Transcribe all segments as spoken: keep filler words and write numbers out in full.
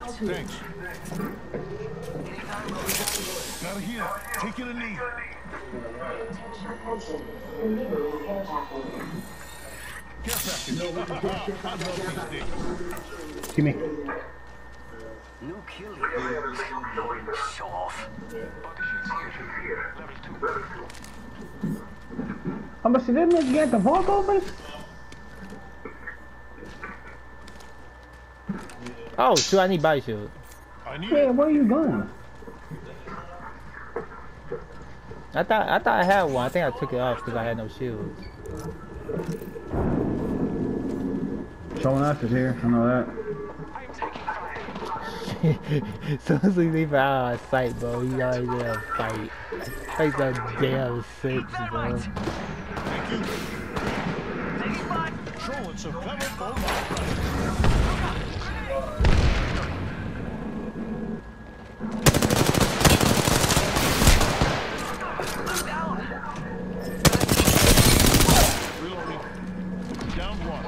Thanks. Gotta heal. Taking a knee. Care package. I love these things. Give me. No kill here. Show off. How much did that nigga get the vault open? Oh, shoot, I need body shield. I need Yeah, it. where you going? I thought I thought I had one. I think I took it off because I had no shields. Showing us is here, I know that. So as we leave out of sight, bro, he always in a fight. Like so damn six, bro. Thank you. Controlling some powerful. Reloading. Down one.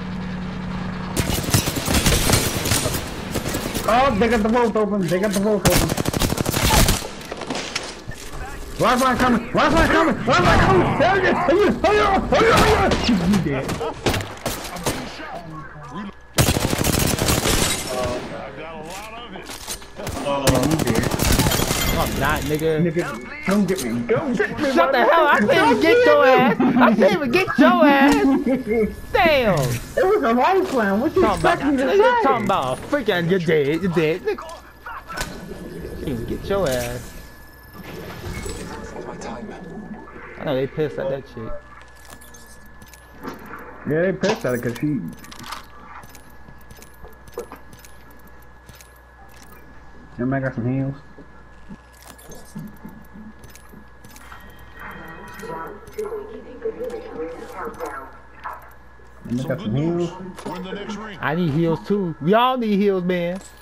Oh, they got the vault open, they got the vault open. Lifeline coming, lifeline coming, lifeline coming! Hell yeah, hell yeah, hell yeah, hell yeah, hell yeah! You dead. I'm being shot. Reload. I got a lot of it. You dead. I'm not, nigga. Nigga, don't get me, don't get me! Shut the hell up! I can't even get your ass! I can't even get your ass! Damn! It was a lifeline, what you Talking expect about, me to nigga, say? talking about freaking you're dead, you're dead. Nigga. Can't even get your ass. My time. I know they pissed at that chick. Yeah, they pissed at it cause she... Everybody got some heals? Everybody got some heals? We're in the next ring. I need heals too. We all need heals, man.